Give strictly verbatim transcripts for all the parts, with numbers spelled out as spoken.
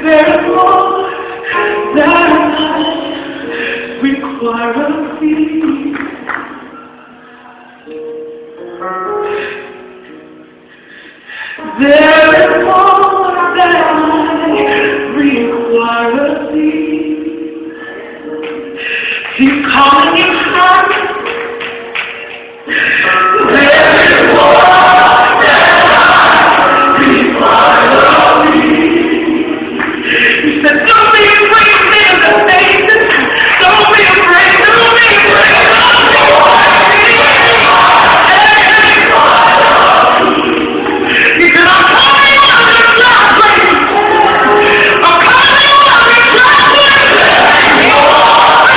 There's more that I require of thee. There is more that I require of thee. He's calling you high. There is more that I require of thee. He said, don't be afraid of the faces. Don't be afraid. Don't be afraid. He said, I'm calling you out of your dry place. I'm calling you out of your dry place.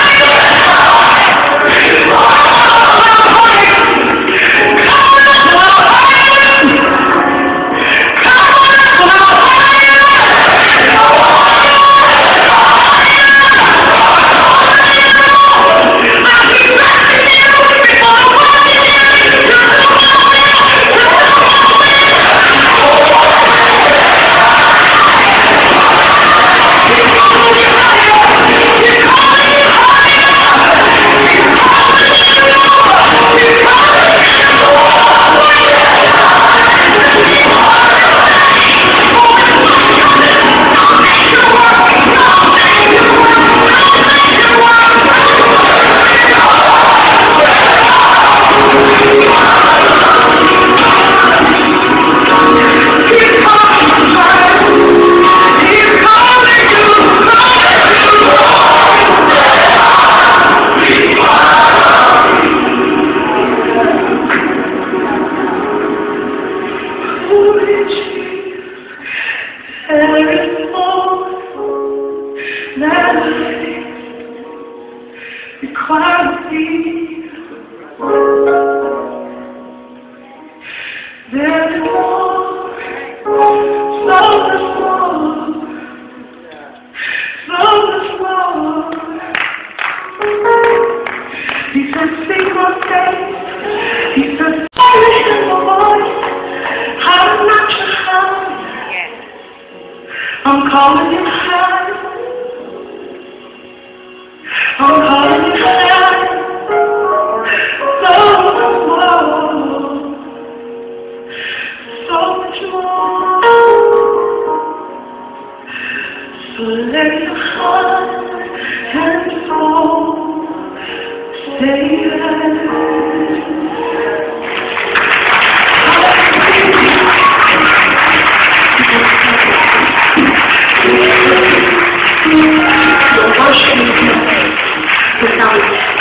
Require thee. There's more, so much more, so much more. He said, sing my face. He said, silence in my voice. I'm not your high. I'm calling you high. I'm calling you high. So much more. So much more. So let your heart and soul stay there. Without,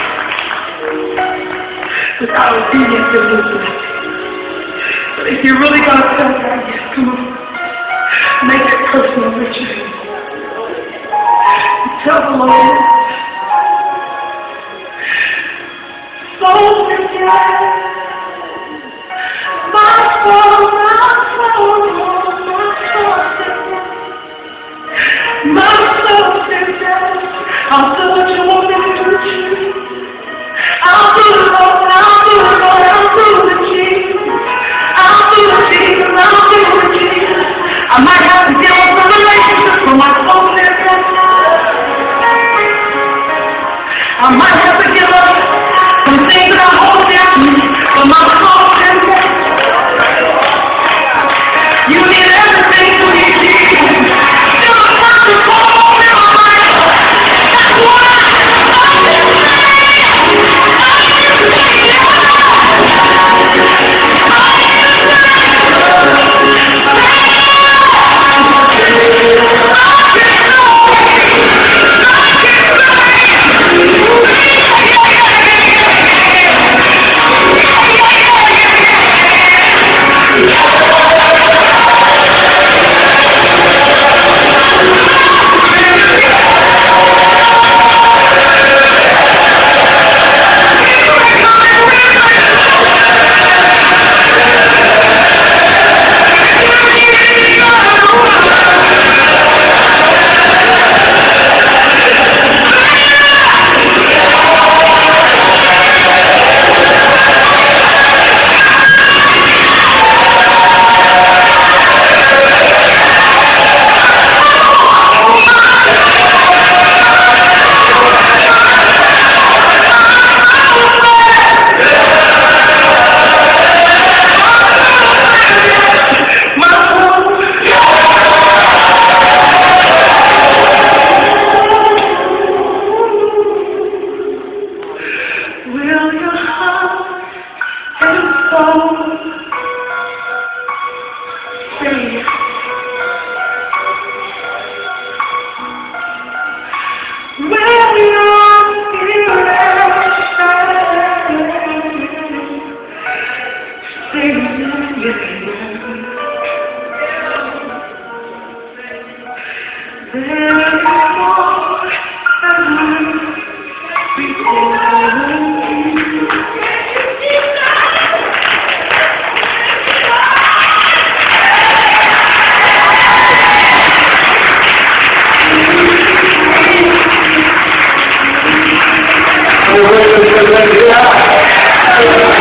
without obedience, you're losing it. But if you're really going to tell God, yes, come on, make it personal with you. Tell the Lord, soul is dead. My soul, my soul, my soul is dead. My soul is dead. I'll do what you want me to do, Jesus. I'll do it, Lord. I'll do it, Lord. I'll do it, Jesus. I'll do it, Jesus. I'll do it, Jesus. I might have to deal with some relationships for my soul there. I might have to give up some things that I hold down for my soul there. You need everything to be Jesus. You're the first to call on in my life. That's why. Buenos días.